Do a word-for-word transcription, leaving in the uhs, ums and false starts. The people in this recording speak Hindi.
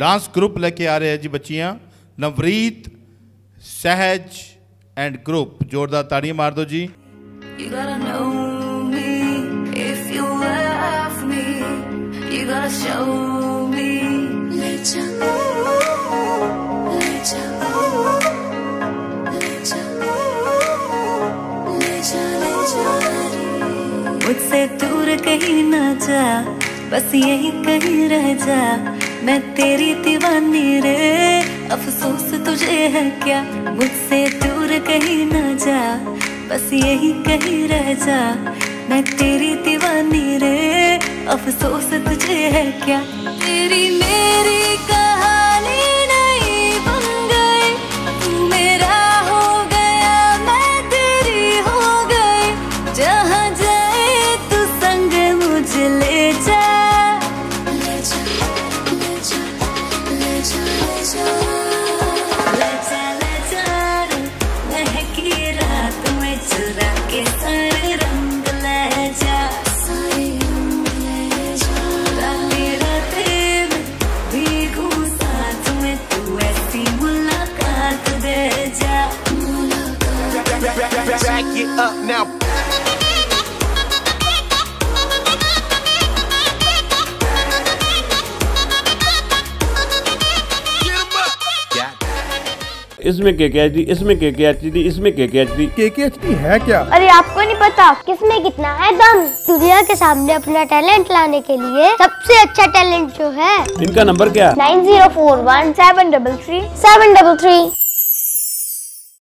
डांस ग्रुप लेके आ रहे हैं जी बच्चियां, नवरीत, सहज एंड ग्रुप। जोरदार ताड़ियां मार दो जी। You gotta know me if you love me. You gotta show me. Let you go, let you go, let you go, let you, let you. मुझसे दूर कहीं ना जा, बस यही कहीं रह जा। मैं तेरी दीवानी रे, अफसोस तुझे है क्या। मुझसे दूर कहीं ना जा, बस यही कहीं रह जा। मैं तेरी दीवानी रे, अफसोस तुझे है क्या। तेरी मेरी कहानी नहीं बन गई, तू मेरा हो गया, मैं तेरी हो गई। जहाँ जाए तू संग मुझे ले जा, ले जा, ले जा, ले जा, ले जा, ले जा, ले जा रे। महकी रात में चुरा के सारे रंग ले जा, सारे रंग ले जा। राते राते में भीगू साथ में, तू ऐसी मुलाकात दे जा, मुलाकात। Back it up now. इसमें के के एच डी, इसमें के के एच डी, इसमें के के एच डी। के के एच डी है क्या? अरे आपको नहीं पता किसमें कितना है दम। दुनिया के सामने अपना टैलेंट लाने के लिए सबसे अच्छा टैलेंट जो है, इनका नंबर क्या? Nine zero four one seven double three seven double three.